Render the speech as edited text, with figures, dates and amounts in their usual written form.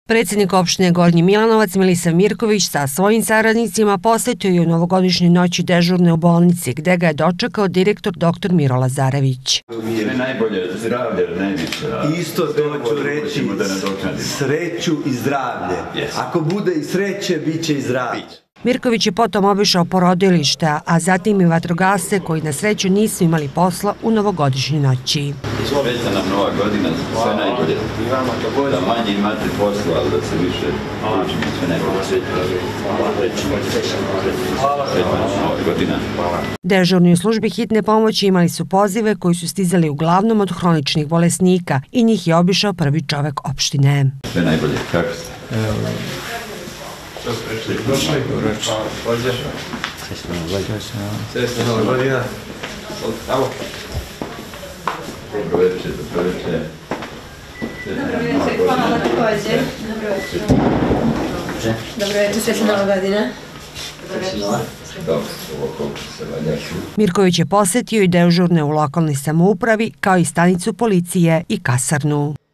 Predsjednik opštine Gornji Milanovac Milisav Mirković sa svojim saradnicima posetio je u novogodišnjoj noći dežurne u bolnici, gde ga je dočekao direktor dr. Miro Lazarević. Sve najbolje, zdravlje, najviše. Isto to ću reći, sreću i zdravlje. Ako bude i sreće, bit će i zdravlje. Mirković je potom obišao porodilišta, a zatim i vatrogasce koji na sreću nisu imali posla u novogodišnjoj noći. Sreća nam nova godina, sve najbolje. Da manje imate posla, ali da se više učimo, sve najbolje. Sreća nam nova godina. Dežurni u službi hitne pomoći imali su pozive koji su stizali uglavnom od hroničnih bolesnika i njih je obišao prvi čovek opštine. Sve najbolje, kako ste? Dobro večer, dobro večer. Hvala također. Dobro večer, sve se nova godina. Mirković je posetio i dežurne u lokalnoj samoupravi, kao i stanicu policije i kasarnu.